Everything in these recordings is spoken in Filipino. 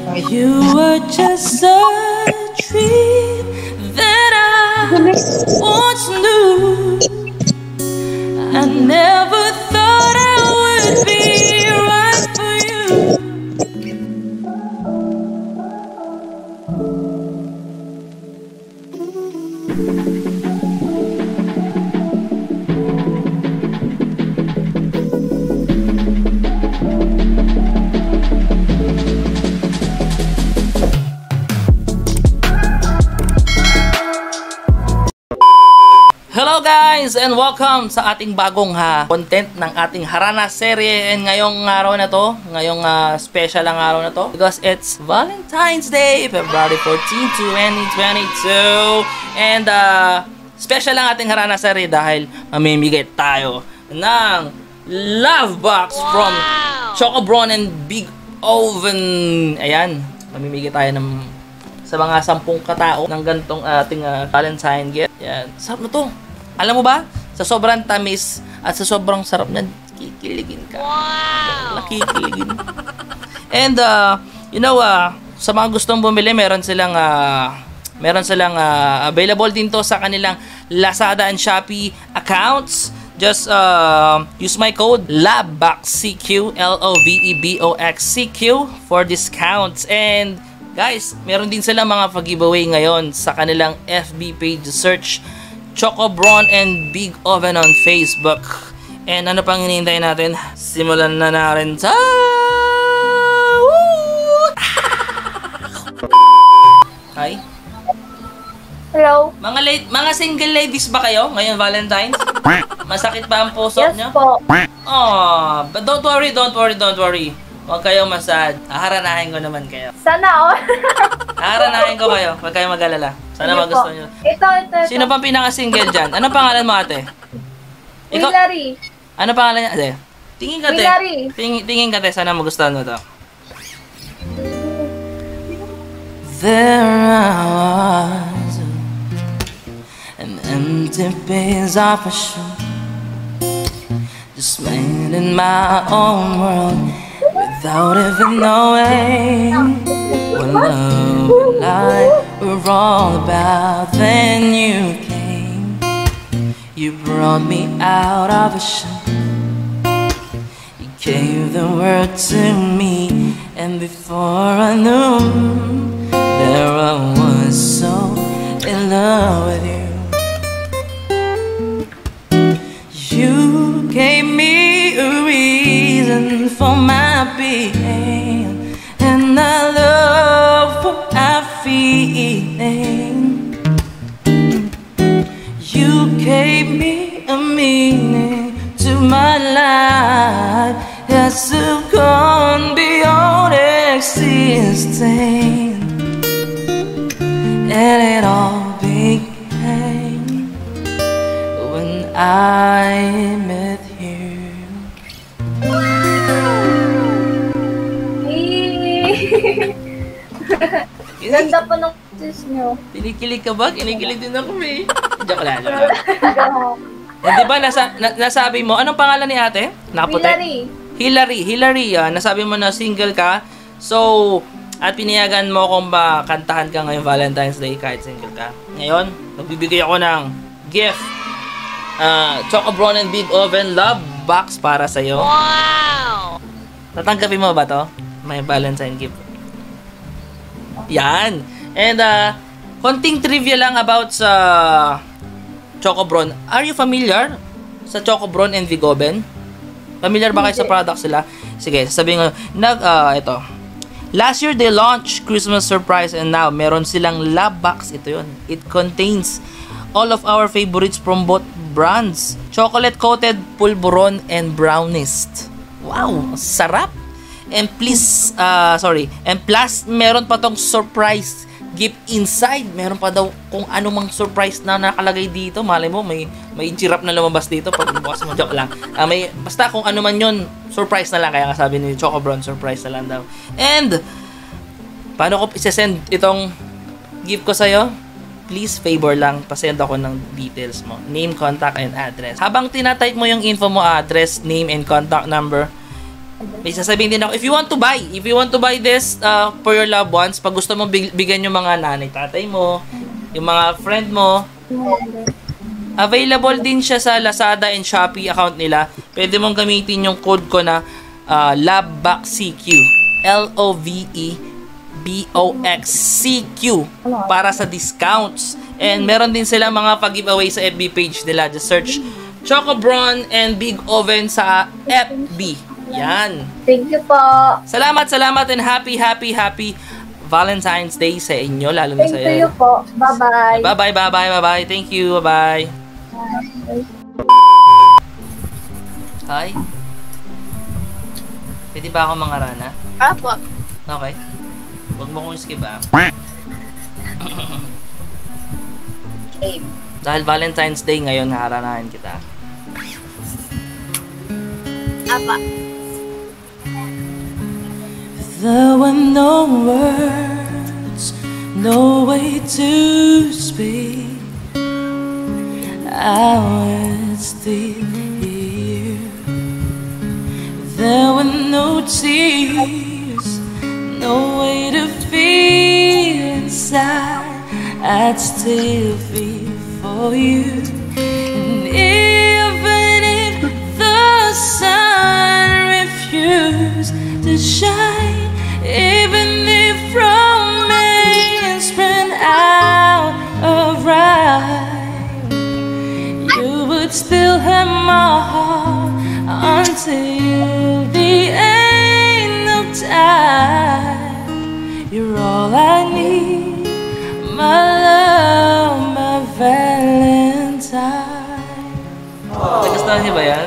You were just a dream that I once knew. I never thought I would be right for you. Hello guys and welcome sa ating bagong content ng ating Harana serye. And ngayong araw na to, ngayong special ang araw na to because it's Valentine's Day, February 14, 2022. And special ang ating Harana serye dahil mamimigay tayo ng love box from Chocobron and Big Oven. Ayan, mamimigay tayo ng sa mga 10 katao ng gantong ating Valentine gift. Yan. Sarap na to. Alam mo ba? Sa sobrang tamis at sa sobrang sarap niyan, kikiligin ka. Wow! Nakikiligin. And, sa mga gustong bumili, meron silang available din to sa kanilang Lazada and Shopee accounts. Just use my code LOVEBOXCQ, LOVEBOXCQ for discounts. And guys, meron din sila mga pag-giveaway ngayon sa kanilang FB page. Search Chocobron and Big Oven on Facebook. And ano pang hinihintay natin? Simulan na natin sa... Hi. Hello. Mga single ladies ba kayo ngayon Valentine's? Masakit ba ang puso Yes nyo? po. Oh, but don't worry. Huwag kayong masad. Haharanahin ko naman kayo. Sana all. Haharanahin ko kayo. Huwag kayong mag-alala. Sana magustuhan nyo. Ito. Sino pang pinaka-single dyan? Anong pangalan mo, ate? Hillary. Ano pangalan niya, ate? Tingin ka, ate. Hillary. Tingin ka, ate. Sana magustuhan mo to. There was an empty page of a shoe, just made in my own world without even knowing what love and life were all about. Then you came, you brought me out of a shell, you gave the word to me, and before I knew, there I was so in love with you. You gave me a reason for my being, and I love what I'm feeling. You gave me a meaning to my life that's gone beyond existing. And it all began when I met you. Ganda po ng sis nyo. Kinikilig ka ba? Kinikilig din ako eh. Joke lang. Di ba nasabi mo, anong pangalan ni ate? Hillary. Hillary, nasabi mo na single ka. So, at pinayagan mo kung ba kantahan ka ngayong Valentine's Day kahit single ka. Ngayon, nagbibigay ako ng gift. Chocobron and Big Oven Love Box para sa'yo. Wow! Tatanggapin mo ba to? May Valentine gift. Yan. And, konting trivia lang about sa Chocobron. Are you familiar sa Chocobron and Big Oven? Familiar ba kayo sa products sila? Sige, sabihin ko, ito. Last year, they launched Christmas surprise and now, meron silang love box. Ito yun. It contains all of our favorites from both brands. Chocolate-coated pulburon and brownies. Wow! Sarap! And please, And plus, meron pa tong surprise gift inside. Meron pa daw kung ano mang surprise na nakalagay dito. Malay mo, may giraffe na lumabas dito. Pag bukas mo, joke lang. Basta kung ano man yun, surprise na lang. Kaya nga sabi ni Chocobron, surprise na lang daw. And, paano ko isesend itong gift ko sa'yo? Please, favor lang, pasend ako ng details mo. Name, contact, and address. Habang tinatype mo yung info mo, address, name, and contact number, May sasabihin din ako, if you want to buy this for your loved ones, pag gusto mo bigyan yung mga nanay, tatay mo, yung mga friend mo, available din siya sa Lazada and Shopee account nila. Pwede mong gamitin yung code ko na LOVEBOXCQ. LOVEBOXCQ para sa discounts. And meron din sila mga pag-giveaway sa FB page nila. Just search Chocobron and Big Oven sa FB. Yan. Thank you po. Salamat and happy Valentine's Day sa inyo, lalo na sa Thank you po. Bye-bye. Bye-bye. Thank you. Bye-bye. Hi. Pwede ba ako mangarana? Apo. Okay. Huwag mo kong skip Dahil Valentine's Day ngayon, naharanahin kita. Apa. There were no words, no way to speak. I was still here. There were no tears, no way to feel inside. I'd still feel for you. And even if the sun refused to shine, even if romance ran out of rhyme, you would still have my heart until the end of time. You're all I need, my love, my Valentine. Nagustuhan niyo ba yan?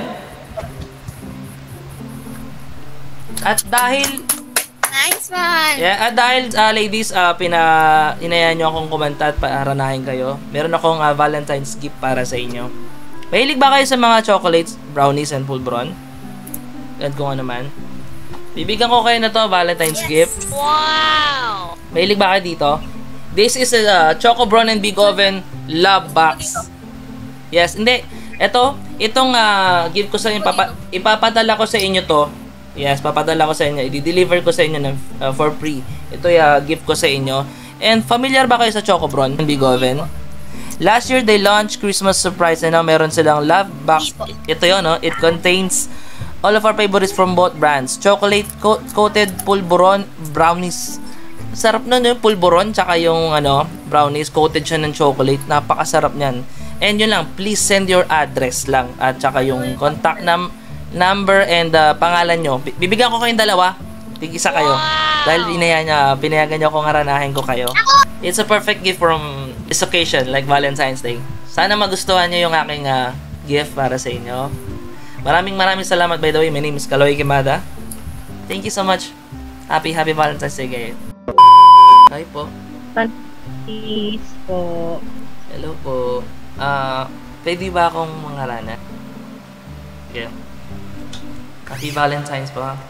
At dahil Nice one. yeah, at dahil ladies, inayaan niyo akong kumanta at paaranahin kayo. Meron akong Valentine's gift para sa inyo. Mahilig ba kayo sa mga chocolates, brownies, and pulbron? Yan kung ano man. Bibigyan ko kayo na to, Valentine's gift. Wow. Mahilig ba kayo dito? This is a Chocobron and Big Oven Love Box. Yes, hindi. Itong gift ko sa inyo, ipapadala ko sa inyo to. Yes, papadala ko sa inyo. I-deliver ko sa inyo for free. Ito yung gift ko sa inyo. And familiar ba kayo sa Chocobron and Big Oven? Last year, they launched Christmas surprise and now meron silang Love Box. Ito yun, no? It contains all of our favorites from both brands. Chocolate coated pulburon brownies. Sarap nun yung pulburon tsaka yung brownies. Coated siya ng chocolate. Napakasarap niyan. And yun lang, please send your address lang. At tsaka yung contact number and pangalan nyo. Bibigyan ko kayong dalawa. Tig-isa kayo. Dahil pinayagan nyo kung haranahin ko kayo. It's a perfect gift from this occasion, like Valentine's Day. Sana magustuhan nyo yung aking gift para sa inyo. Maraming salamat, by the way. My name is Kaloy Kimada. Thank you so much. Happy Valentine's Day kayo. Hi po. Peace po. Hello po. Pwede ba akong mangarana? Yeah. Happy Valentine's po, ha?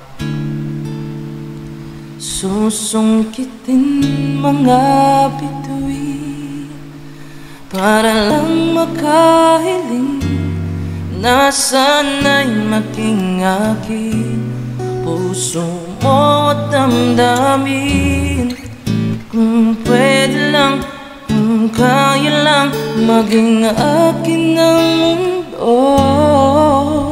Susungkitin mga bituin para lang makahiling na sana'y maging akin puso mo at damdamin. Kung pwede lang, kung kaya lang maging akin ang mundo.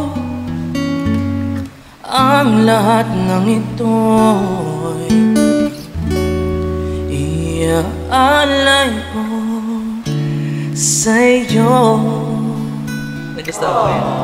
Ang lahat ng ito'y iaalay ko sa'yo. Nagustuhan ko yun.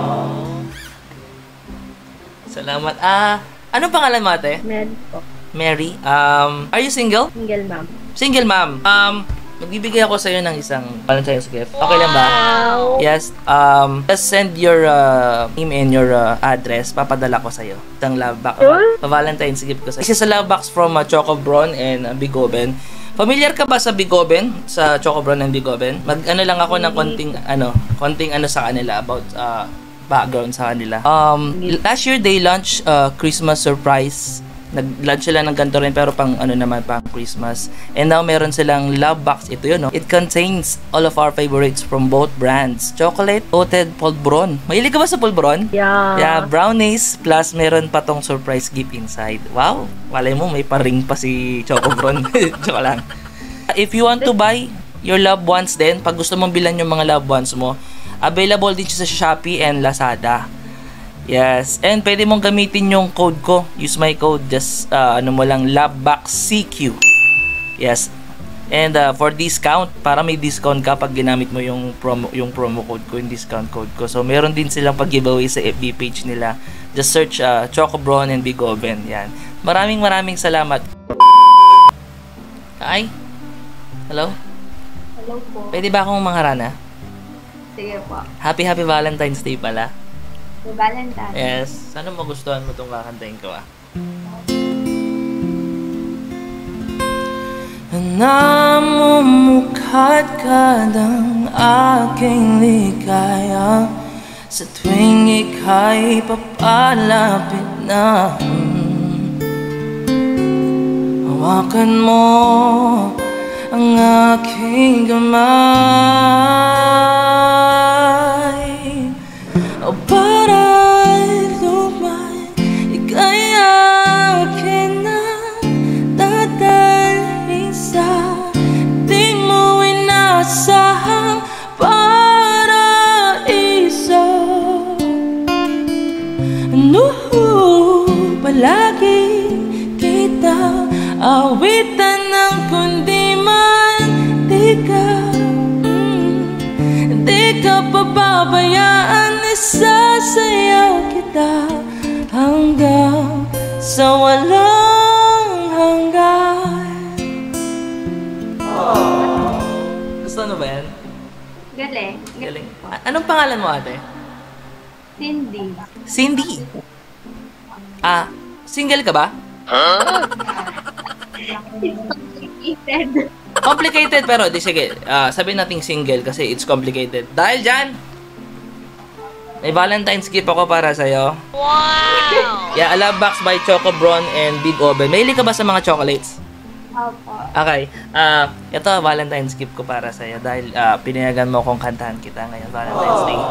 Salamat. Anong pangalan mo, ate? Mary po. Mary. Are you single? Single ma'am. Single ma'am. Magbibigay ako sa'yo ng isang Valentine's gift. Okay lang ba? Wow. Yes. Just send your name and your address. Papadala ko sa'yo. Isang love box. Valentine's gift ko sa'yo. This is a love box from Chocobron and Big Oven. Familiar ka ba sa Big Oven? Sa Chocobron and Big Oven? Mag-ano lang ako ng konting sa kanila about background sa kanila. Last year, they launched Christmas surprise Nag-launch sila ng ganito rin pero pang ano naman, pang Christmas. And now meron silang love box. Ito yun, no? It contains all of our favorites from both brands. Chocolate coated pulbron. Mahilig ka ba sa pulbron? Yeah, brownies plus meron pa tong surprise gift inside. Wow, walay mo may pa-ring pa si Chocobron. Joke lang. If you want to buy your loved ones din, pag gusto mong bilan yung mga loved ones mo, available din siya sa Shopee and Lazada. Yes, and pwede mong gamitin yung code ko. Use my code, just ano mo lang, LoveBoxCQ. Yes. And for discount, para may discount ka pag ginamit mo yung promo code ko, yung discount code ko. So meron din silang pag-giveaway sa FB page nila. Just search Chocobron and Big Oven. Yan. Maraming salamat. Ay. Hello? Hello po. Pwede ba akong mangharana? Sige po. Happy Valentine's Day pala. Happy Valentine's. Yes. Sana magustuhan mo itong kakantahin ko Namumukhat ka ng aking ligaya sa tuwing ika'y papalapit na. Hawakan mo ang aking kamay. Para lumay, ika'y akin na dadalhin sa di mo inasahang paraiso. Palagi kita awitan ng kundi man di ka pababayaan. Isasayaw kita hanggang sa walang hanggan. Gusto mo ba yan? Galing. Galing. Anong pangalan mo, ate? Cindy. Cindy. Single ka ba? Complicated. Complicated pero di sige, sabihin nating single kasi it's complicated. Dahil dyan, may Valentine's gift ako para sa'yo. Wow! Yeah, a love box by Chocobron and Big Oven. Mahilig ka ba sa mga chocolates? Opo. Okay. Ito, Valentine's gift ko para sa'yo dahil pinayagan mo akong kantahan kita ngayon, Valentine's Day.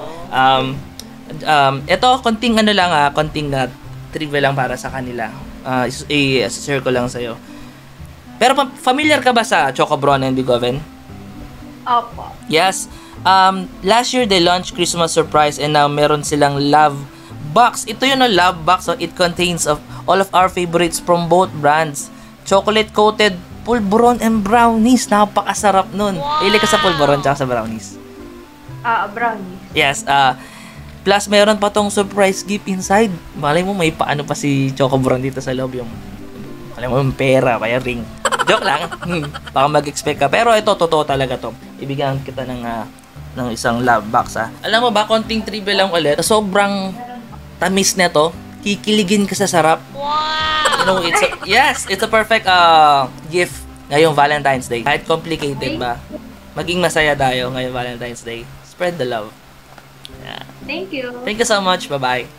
Ito, konting ano lang, konting trivia lang para sa kanila. I-share ko lang sa'yo. Pero familiar ka ba sa Chocobron and Big Oven? Opo. Yes. Last year they launched Christmas surprise and now meron silang love box. Ito yun, love box. So it contains of all of our favorites from both brands. Chocolate coated pulbron and brownies. Napakasarap nun. Ili ka sa pulbron tsaka sa brownies. Brownies. Yes. Plus meron pa tong surprise gift inside. Malay mo may paano pa si Chocobron dito sa loob, yung malay mo yung pera, kaya ring. Joke lang. Baka mag-expect ka. Pero ito, totoo talaga to. Ibigyan kita ng isang love box. Alam mo ba, konting trivia lang ulit. Sobrang tamis nito. Kikiligin ka sa sarap. Wow! You know, it's a perfect gift ngayong Valentine's Day. Kahit complicated ba, maging masaya tayo ngayong Valentine's Day. Spread the love. Yeah. Thank you. Thank you so much. Bye-bye.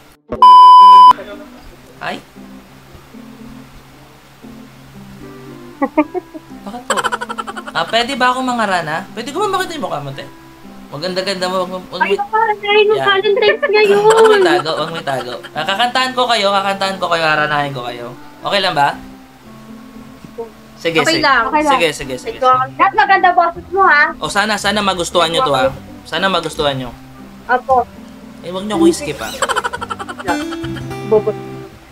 Hi? Bakit po? Pwede ba ako mangarana? Pwede ko ba makita yung mukha mo, te? Maganda-ganda mo. Ay, dahil ng Valentine's ngayon. Huwag may tago. Kakantahan ko kayo, haranahin ko kayo. Okay lang ba? Sige, Okay sige. lang. Sige. Lahat maganda boses mo, ha? O sana magustuhan nyo to, ha? Sana magustuhan nyo. Opo. Huwag nyo akong skip, ha? Bubot.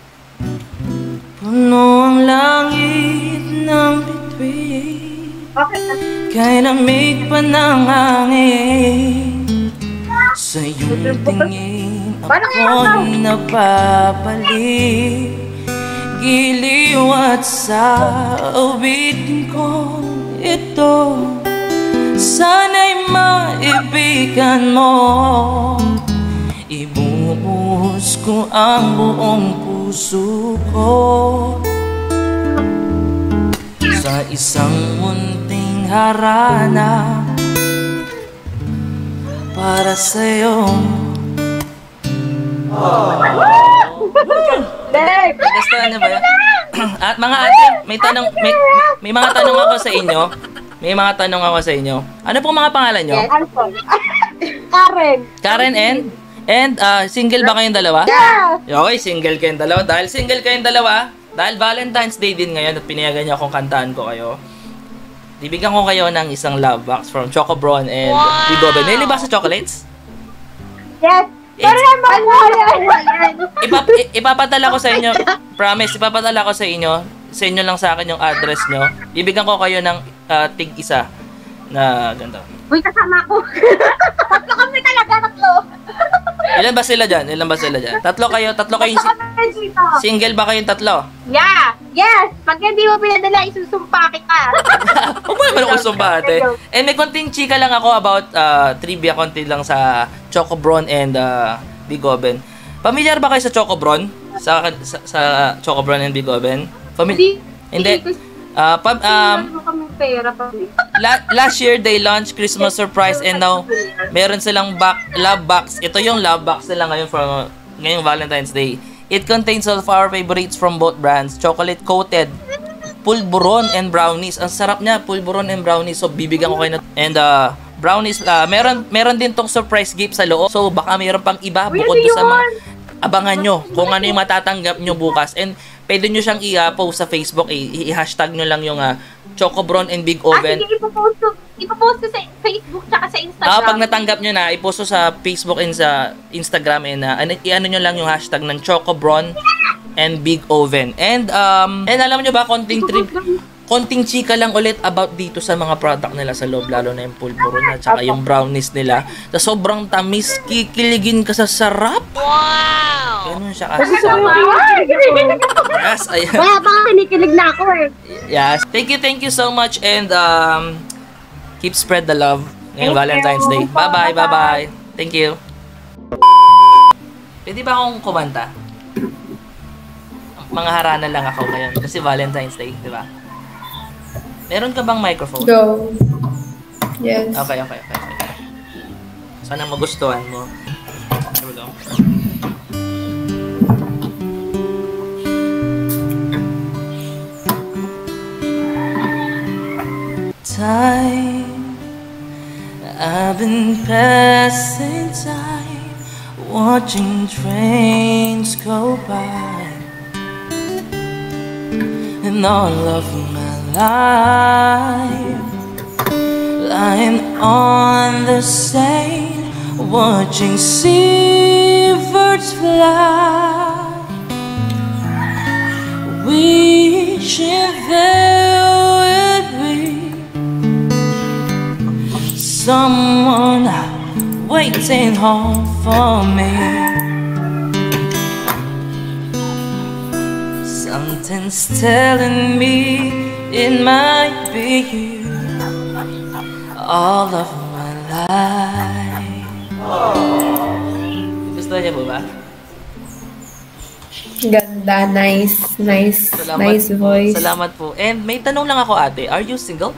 Puno ang langit ng bituin, Okay. kay lamig pa ng hangin. Sa iyong tingin ako'y napapalik, giliw at sa awitin ko ito. Sana'y maibigan mo, ibubuhos ko ang buong puso ko sa isang munting harana para sa'yo. Next! Nagustuhan niyo ba yun? At mga ate, may mga tanong ako sa inyo. May mga tanong ako sa inyo. Ano pong mga pangalan nyo? Alfon. Karen. Karen and single ba kayong dalawa? Yeah! Okay, single kayong dalawa. Dahil single kayong dalawa, dahil Valentine's Day din ngayon at pinayagan niyo akong kantaan ko kayo, bibigyan ko kayo ng isang love box from Choco Bron and Bigoben. May ba sa chocolates? Yes! Pero naman mo yan! Ipapadala ko sa inyo, promise, ipapadala ko sa inyo lang sa akin yung address nyo. Bibigyan ko kayo ng tig isa na ganito. Uy, kasama ko. Tatlo kami talaga, tatlo. Ilan ba sila dyan? Tatlo kayo single ba kayong tatlo? Yeah! Yes! Pag hindi mo pinadala, isusumpa kita. Huwag mo naman ako sumbate. And may konting chika lang ako about trivia, konti lang sa Choco Bron and Bigoben. Familiar ba kayo sa Choco Bron? Sa Choco Bron and Bigoben? Hindi. Last year, they launched Christmas surprise and now, meron silang love box. Ito yung love box nila ngayon for ngayong Valentine's Day. It contains all of our favorites from both brands. Chocolate-coated pulburon and brownies. Ang sarap niya, pulburon and brownies. So, bibigyan ko kayo na. And brownies, meron din tong surprise gift sa loob. So, baka meron pang iba bukod doon sa mga abangan nyo kung ano yung matatanggap nyo bukas. And pwede nyo siyang i-post sa Facebook, i-hashtag nyo lang yung Choco Bron and Big Oven. Sige, ipopost ko sa Facebook tsaka sa Instagram. Pag natanggap nyo na, i-post sa Facebook and sa Instagram and i-ano nyo lang yung hashtag ng Choco Bron and Big Oven. And alam nyo ba, konting chika lang ulit about dito sa mga product nila sa loob, lalo na yung pulburon at saka yung brownies nila. Na sobrang tamis, kikiligin ka sa sarap. Wow! Ganun siya kasarap. Yes, ayan. Baka kinikilig na ako eh. Yes. Thank you so much and keep spread the love ngayong Valentine's Day. Bye-bye. Thank you. Pwede ba akong kumanta? Mga harana lang ako ngayon kasi Valentine's Day, di ba? Meron ka bang microphone? Go. Yes. Okay. Sana magustuhan mo. Here we go. Time, I've been passing time, watching trains go by, and all of my life lying on the sand, watching seabirds fly, wishing there would be someone waiting home for me. Something's telling me it might be you all of my life. Gusto niya po ba? Ganda, nice voice. Salamat po. And may tanong lang ako, ate. Are you single?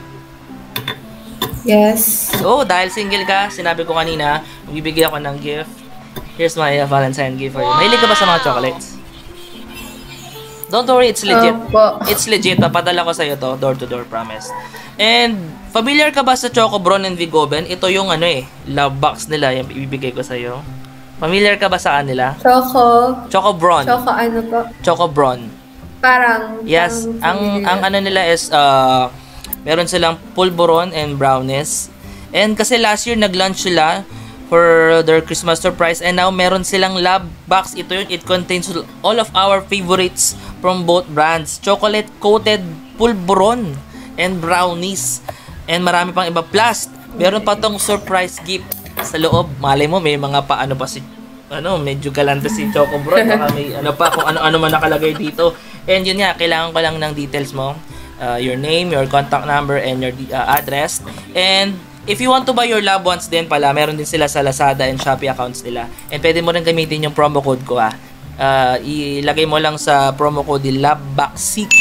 Yes. So, dahil single ka, sinabi ko kanina, magbibigay ako ng gift. Here's my Valentine gift for you. Mahilig ka ba sa mga chocolates? Don't worry, it's legit. Opo. It's legit. Papadala ko sa'yo to. Door to door, promise. And, familiar ka ba sa Choco Bron and Bigoben? Ito yung love box nila. Yung ibibigay ko sa'yo. Familiar ka ba sa kanila? Choco Bron. Choco ano po? Choco Bron. Parang. Yes. Ang ano nila is, meron silang pulburon and brownies. And kasi last year, nag-launch sila for their Christmas surprise. And now, meron silang love box. Ito yun. It contains all of our favorites from both brands. Chocolate-coated pulburon and brownies. And marami pang iba. Plus, meron pa tong surprise gift sa loob. Malay mo, may mga paano pa si medyo galante si Choco Bron. Baka may kung ano man nakalagay dito. And yun nga, kailangan ko lang ng details mo. Your name, your contact number, and your address. And if you want to buy your loved ones din pala, meron din sila sa Lazada and Shopee accounts nila. And pwede mo rin gamitin yung promo code ko ilagay mo lang sa promo code LOVEBOXCQ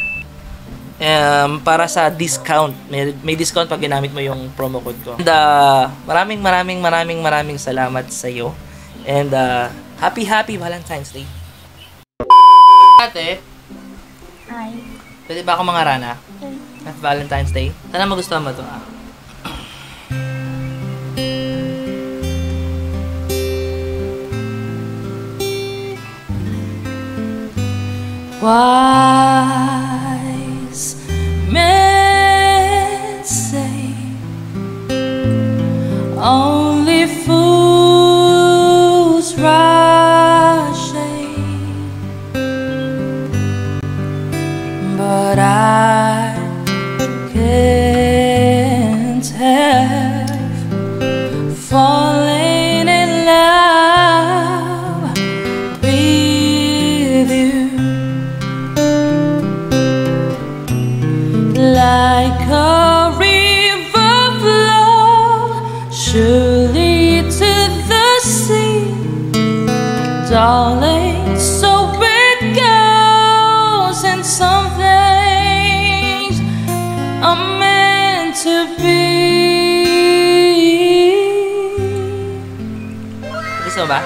para sa discount. May discount pag ginamit mo yung promo code ko. And maraming salamat sa iyo. And happy Valentine's Day. Ate, Ay. pwede ba ako mangarana? At Valentine's Day? Sana magustuhan mo ito, ah. Wise men say only fools rush in, but I can't help falling in love with you. Like a river flow surely to the sea, darling, so it goes, and some things are meant to be. Gusto mo ba?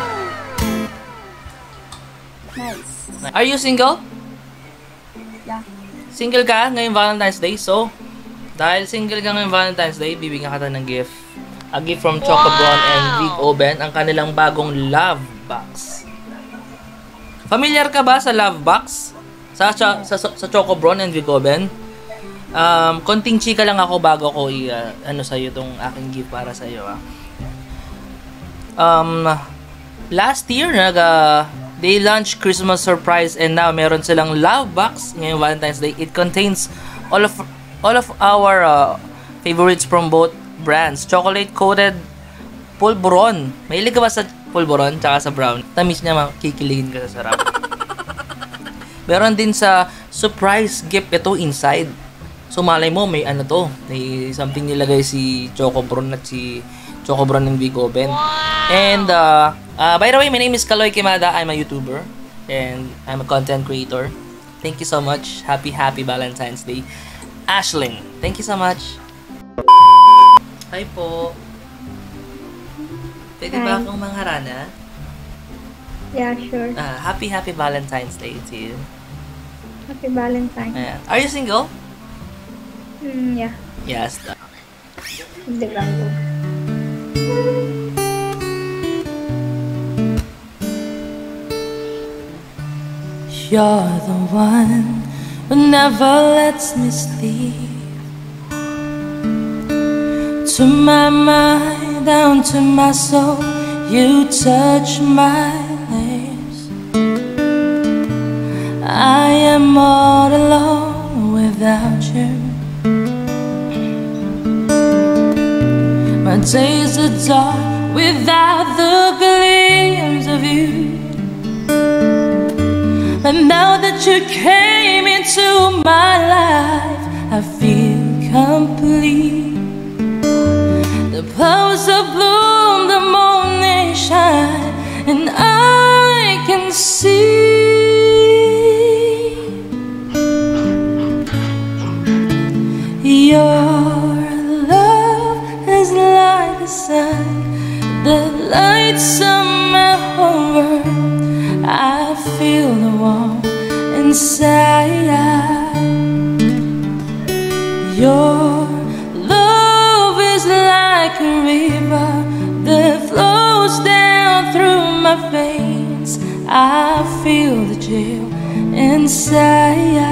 Nice. Are you single? Yeah. Single ka ngayong Valentine's Day, so dahil single ka ngayong Valentine's Day, bibigyan ka ng gift. A gift from Choco Brown and Big Oven, ang kanilang bagong love box. Familiar ka ba sa love box? Sa Choco Brown and Big Oven? Konting chika lang ako bago ko ano sa'yo itong aking gift para sa'yo. Last year, they launched Christmas surprise, and now meron silang love box ngayong Valentine's Day. It contains all of our favorites from both brands. Chocolate coated pulburon. Mahilig ka ba sa pulburon tsaka sa brown? Tamis niya, makikiligin ka sa sarap. Meron din sa surprise gift ito inside. So malay mo may ano to, may something nilagay si Choco Brown at si Choco Brown ng Big Oven. And by the way, my name is Kaloy Kimada. I'm a YouTuber and I'm a content creator. Thank you so much. Happy Valentine's Day. Ashlyn, thank you so much. Hi po. Pwede ba Hi. akong mangharana? Yeah, sure. Happy Valentine's Day to you. Happy Valentine. Are you single? Yeah. Yes. Hindi lang po. You're the one who never lets me sleep. To my mind, down to my soul, you touch my lips. I am all alone without you. My days are dark without the gleams of you. But now that you came into my life, I feel complete. The flowers are bloom, the morning shine, and I can see your love is like the sun that lights up my whole world. I feel the warmth inside. Your love is like a river that flows down through my veins. I feel the chill inside.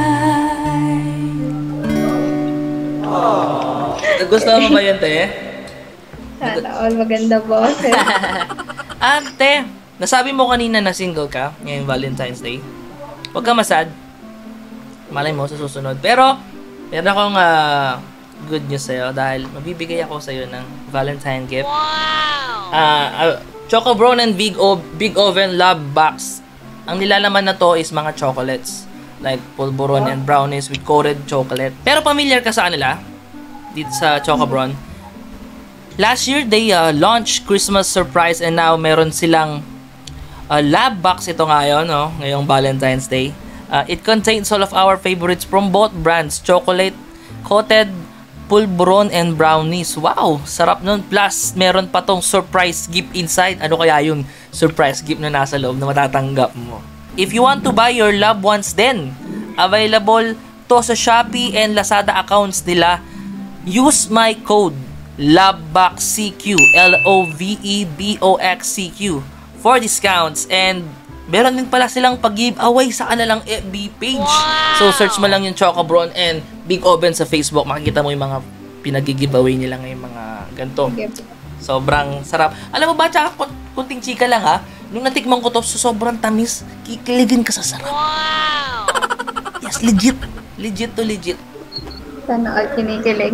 Nagustuhan mo ba yun, te? Sana all maganda boses. Ate, nasabi mo kanina na single ka ngayong Valentine's Day. Huwag ka masad. Malay mo sa susunod. Pero, meron akong good news sa'yo dahil mabibigay ako sa'yo ng Valentine gift. Wow! Choco Brown and Big Oven Love Box. Ang nilalaman na to is mga chocolates. Like pulburon and brownies with coated chocolate. Pero familiar ka sa kanila? Dito sa Choco Brown. Last year, they launched Christmas surprise, and now meron silang lab box ito ngayon, no? Ngayong Valentine's Day. It contains all of our favorites from both brands. Chocolate coated pulburon and brownies. Wow! Sarap nun. Plus, meron pa tong surprise gift inside. Ano kaya yung surprise gift na nasa loob na matatanggap mo? if you want to buy your loved ones din, available to sa Shopee and Lazada accounts nila. Use my code LOVEBOXCQ, LOVEBOXCQ for discounts. And meron din pala silang pag-giveaway sa kanilang FB page. So search mo lang yung Chocobron and Big Oven sa Facebook. Makikita mo yung mga pinag-giveaway nila ngayong mga ganito. Sobrang sarap. Alam mo ba, tsaka kunting chika lang ha, nung natikman ko to, sobrang tamis, kikiligin ka sa sarap. Yes, legit. Legit to legit. Sana all kinikilig.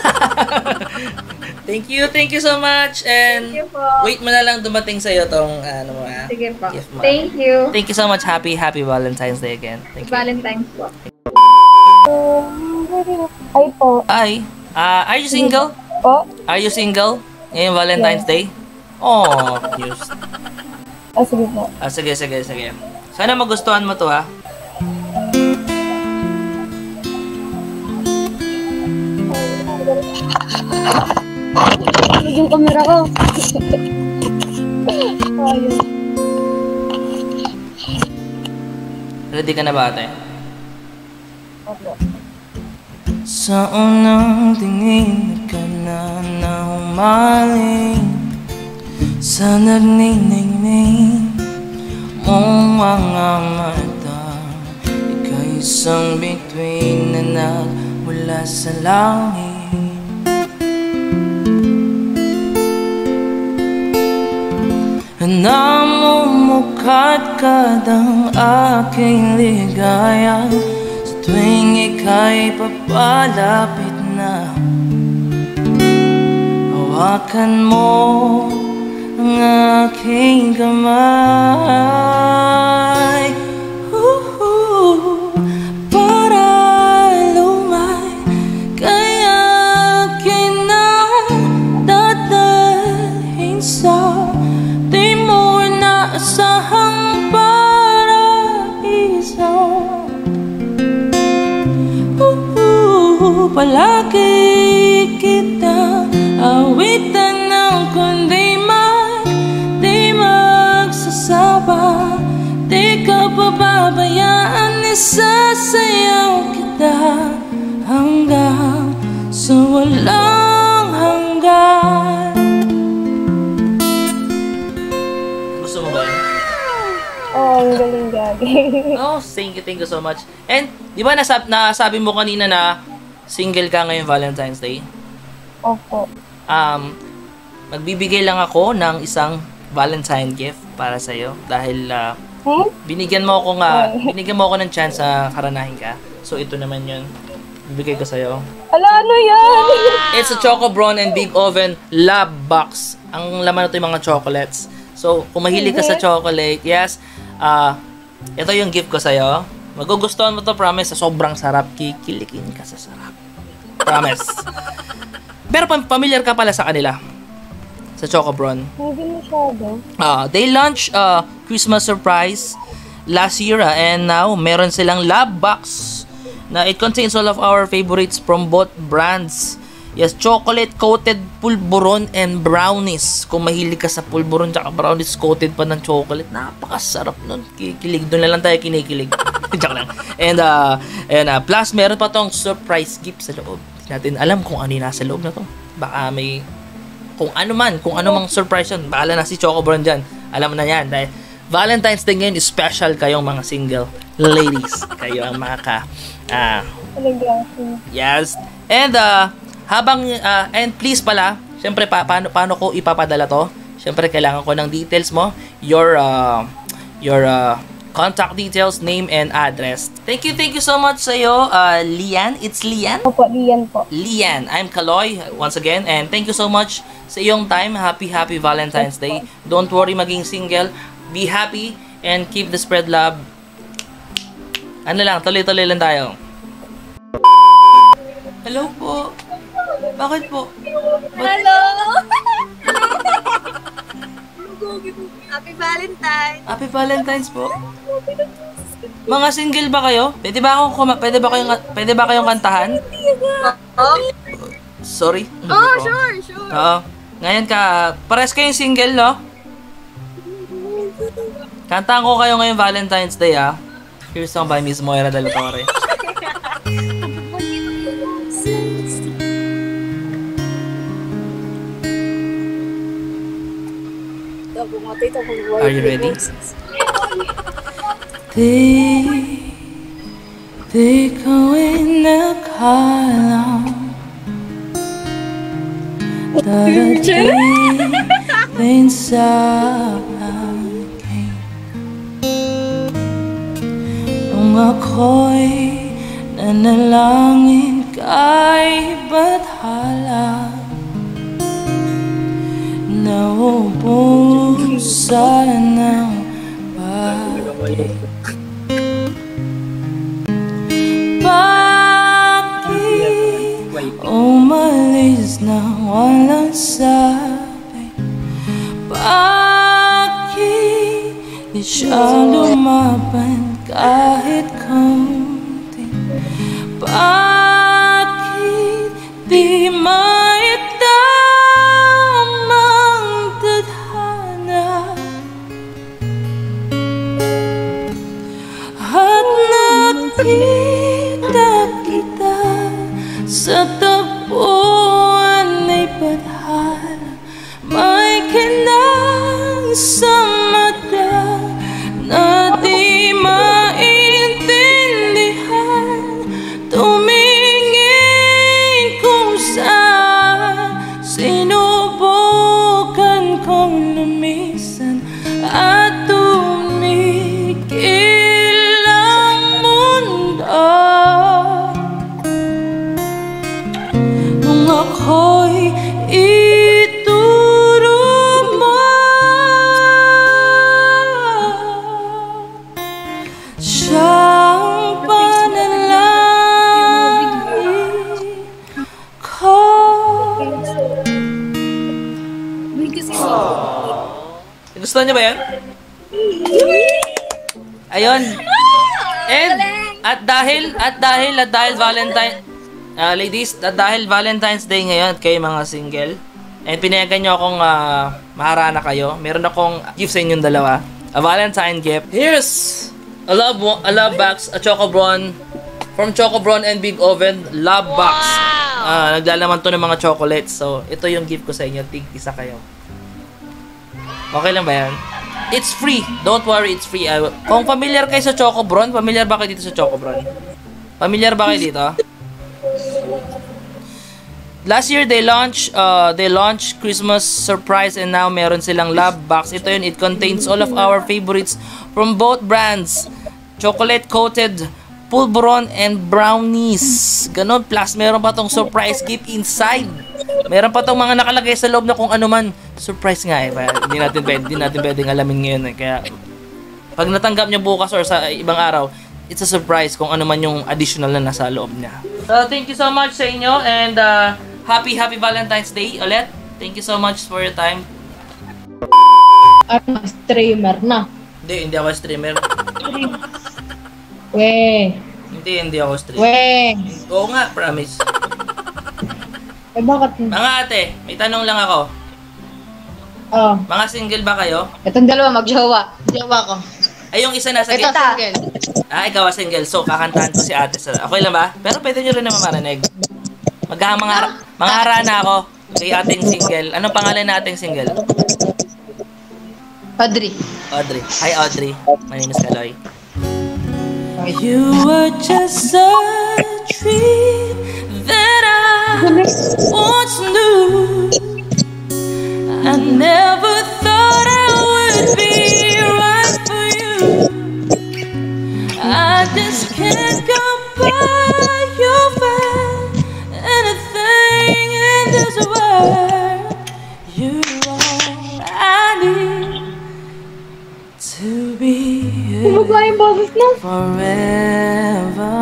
Thank you so much. And Thank you po. wait mo na lang dumating sa'yo tong Sige po. gift mo. Thank you. Thank you so much. Happy Valentine's Day again. Thank you. Valentine's po. Ay po. Ay, are you single? Po? Are you single? Ngayong Valentine's Day? Oh, cute. Sige po. Sige. Sana magustuhan mo to ha. Yung camera ko. Ayun. Ready ka na ba ate? Opo. Sa unang tingin ka na humaling sa nagniningning mong mga mata. Ika'y isang bituin na nagmula sa langit. Namumukad-kad ang aking ligaya sa tuwing ika'y papalapit na. Hawakan mo ang aking kamay, para lumay, kaya kinadadalhin sa di mo inaasahang paraiso. Palagi kita awitan ng kundi di magsasawa. Di ka pababayaan, isasayaw kita hanggang sa walang hanggan. Gusto mo ba yun? Oh, ang galing gagi. Oh, thank you so much. And, di ba nasabi mo kanina na single ka ngayong Valentine's Day? Opo. Magbibigay lang ako ng isang Valentine gift para sa iyo dahil binigyan mo ako ng chance na karanahin ka. So ito naman 'yun. Bibigay ko sa iyo. Ala, ano yan? It's a Chocobron and Big Oven Love Box. Ang laman nito yung mga chocolates. So kung mahilig ka sa chocolate, yes, ito yung gift ko sa iyo. Magugustuhan mo to, promise. Sa sobrang sarap, kikilikin ka sa sarap. Promise. Pero familiar ka pala sa kanila. Sa Chocobron. Hindi masyado. They launched Christmas surprise last year and now meron silang love box na it contains all of our favorites from both brands. Yes, chocolate coated pulburon and brownies. Kung mahilig ka sa pulburon at brownies coated pa ng chocolate, napakasarap nun. Kikilig. Doon na lang tayo kinikilig. Joke lang. And plus meron pa tong surprise gift sa loob. Hindi natin alam kung ano yung nasa loob na to. Baka may kung ano mang surprise yun. Bahala na si Chocobron dyan. Alam mo na yan. Dahil Valentine's Day ngayon is special kayong mga single ladies. Kayo ang mga yes. And and please pala, syempre paano ko ipapadala to? Syempre kailangan ko ng details mo, your contact details, name and address. Thank you so much sa iyo, Lian. It's Lian? Opo, Lian po. Lian. I'm Kaloy once again and thank you so much sa iyong time. Happy Valentine's Day. Don't worry maging single. Be happy and keep the spread love. Tuloy-tuloy lang tayo. Hello po. Bakit po? Hello! Happy Valentine's! Happy Valentine's po. Mga single ba kayo? Pwede ba kayong kantahan? Oh, Sorry. sure. Oo. Ngayon pares kayong single, no? Kantaan ko kayo ngayong Valentine's Day, ah. Here's song by Miss Moira Del Torre. Are you ready? Di ko inakala darating din sa akin nung ako'y nanalangin kay bathala. Naubusan ng bakit umalis na walang sabi? Bakit di siya lumaban kahit kaunti? Bakit di maitamang tadhana at nakita kita sa tapuan ay badhala? May kinang sa mata na di maintindihan. Tumingin kung saan sinubukan kong lumisan at tumigil ang mundo. Nung ako'y ituro mo, siyang panalangin ko. Gusto niyo ba yan? Ayun. And dahil ladies, dahil Valentine's Day ngayon at kayo mga single, and pinayagan nyo akong maharana kayo, meron akong gift sa inyong dalawa. A Valentine gift. Here's a love box, a Chocobron, from Chocobron and Big Oven, love box. Naglalaman to ng mga chocolates. So, ito yung gift ko sa inyo. Tig-isa kayo. Okay lang ba yan? It's free. Don't worry, it's free. Kung familiar kayo sa Chocobron, familiar ba kayo dito sa Chocobron? Familiar ba kayo dito? Last year they launched Christmas surprise, and now meron silang love box. Ito yun, it contains all of our favorites from both brands. Chocolate coated pulveron and brownies. Ganon, plus meron pa tong surprise gift inside. Meron pa tong mga nakalagay sa loob na kung ano man. Surprise nga eh. Hindi natin pwedeng alamin ngayon eh. Kaya pag natanggap nyo bukas or sa ibang araw, it's a surprise kung ano man yung additional na nasa loob niya. So, thank you so much sa inyo, and happy Valentine's Day ulit. Thank you so much for your time. Ano, streamer na. Hindi ako streamer. Hindi ako streamer. Oo nga, promise. Bakit? Mga ate, may tanong lang ako. Oh. Mga single ba kayo? Itong dalawa, mag-jowa. Jowa ko. Ay, yung isa nasa Ito, single. Ikaw single. So, kakantahan ko si ate. Okay lang ba? Pero pwede nyo rin naman marinig. Mga harana ako kay ating single. Anong pangalan na ating single? Audrey. Hi, Audrey. My name is Kaloy. You were just a dream that I once knew. I never thought I would be right for you. I just can't go by your face. Anything in this world, you're all I need to be here forever.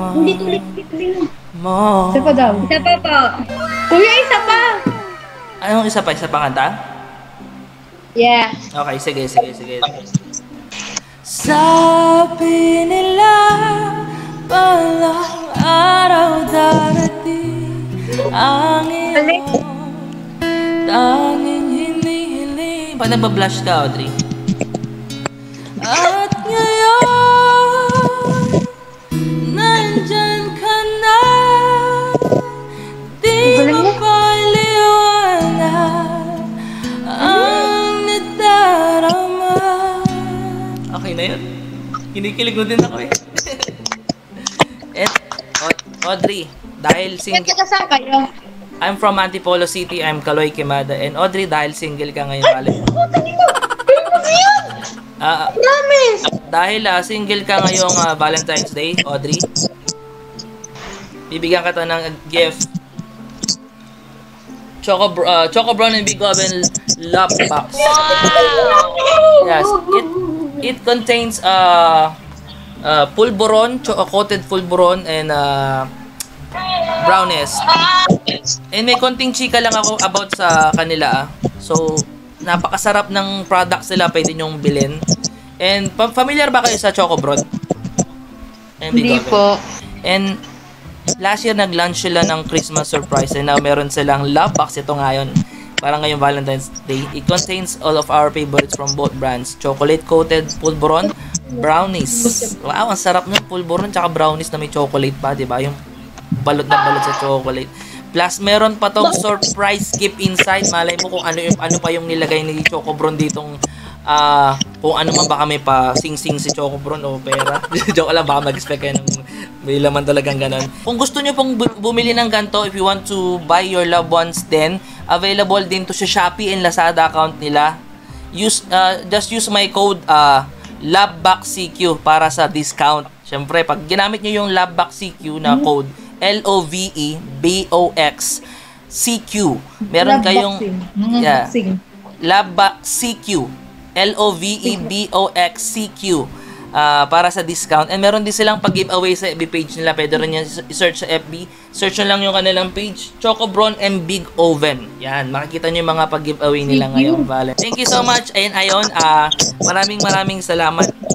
More. Isa pa daw. Isa pa po. Kuya, isa pa! Anong isa pa? Isa pa kanta? Yeah. Okay, sige. Sabi nila palang araw darating ang iyong tanging hinihiling. Pag nagbablush ka, Audrey. Kinikilig mo din ako eh. And, Audrey, dahil single... Saan kayo? I'm from Antipolo City. I'm Kaloy Quemada. And Audrey, dahil single ka ngayon, dahil single ka ngayong Valentine's Day, Audrey, bibigyan ka ng gift. Choco Brown and Big Oven Love Box. Yes, it contains pulburon, coated pulburon and brownies. And may konting chika lang ako about sa kanila. So, napakasarap ng products nila, pwede nyong bilhin. And familiar ba kayo sa Choco Brown? Hindi po. And last year nag-launch sila ng Christmas surprise and now meron silang love box ito ngayon. Parang ngayong Valentine's Day. It contains all of our favorites from both brands. Chocolate coated pulburon, brownies. Wow, ang sarap ng pulburon tsaka brownies na may chocolate pa, 'di ba? Yung balot na balot sa chocolate. Plus meron pa tong surprise gift inside. Malay mo kung ano pa yung nilagay ni Choco Brown ditong kung ano man, baka may pa sing-sing si Choco Brown o pera. Joke lang, baka mag-expect kayo ng may laman talagang ganon. Kung gusto nyo pong bumili ng ganito, if you want to buy your loved ones then, available din to sa Shopee and Lazada account nila. Just use my code LOVEBOXCQ para sa discount. Syempre, pag ginamit nyo yung LOVEBOXCQ na code, LOVEBOXCQ, meron kayong LOVEBOXCQ, LOVEBOXCQ, para sa discount. And meron din silang pag-giveaway sa FB page nila. Pwede rin yan i-search sa FB. Search nyo lang yung kanilang page, Choco Brown and Big Oven. Yan, makikita nyo yung mga pag-giveaway nila ngayong Valentine. Thank you so much. Ayun, maraming salamat.